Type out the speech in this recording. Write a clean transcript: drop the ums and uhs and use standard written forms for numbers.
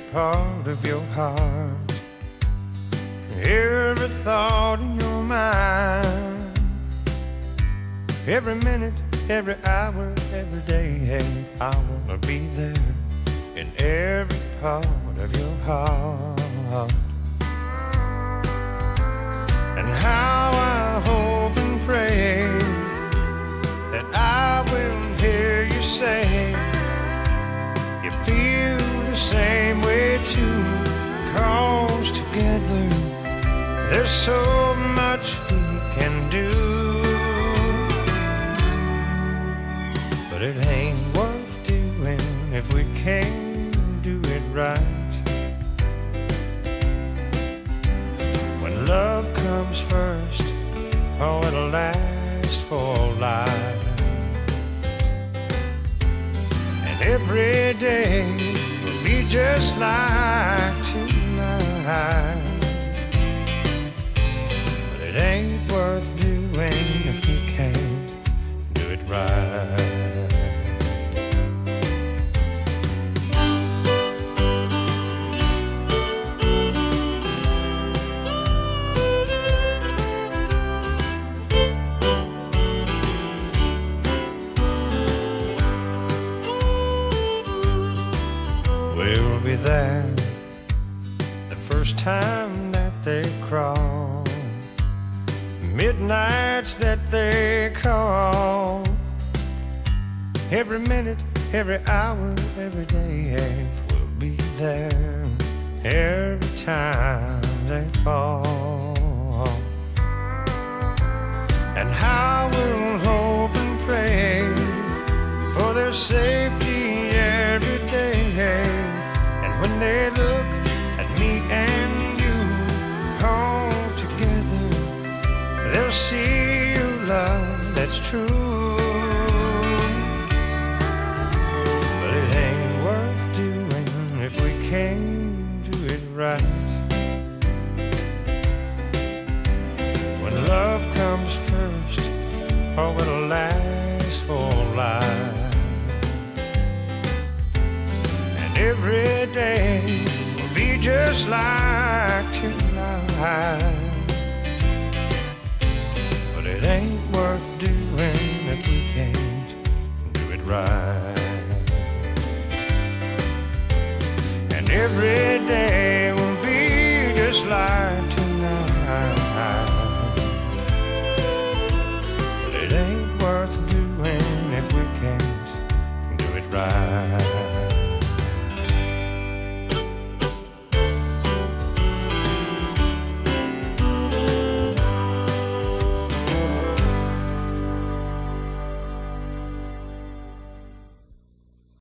part of your heart, every thought in your mind, every minute, every hour, every day. Hey, I wanna be there in every part of your heart. And how I hope and pray that I will hear you say you feel the same way too, 'cause together there's so much we can do. But it ain't worth doing if we can't do it right. When love comes first, oh, it'll last for life. And every day will be just like tonight. But it ain't worth doing if we can't do it right. We'll be there the first time that they crawl, midnights that they call, every minute, every hour, every day. We'll be there every time they fall. And how we'll hope and pray for their safety every day. And when they look at me and you all together, they'll see a love that's true. But it ain't worth doing if we can't do it right. When love comes first, oh, it'll last for life. Every day will be just like tonight. But it ain't worth doing if we can't do it right. And every day will be just like tonight. But it ain't worth doing if we can't do it right.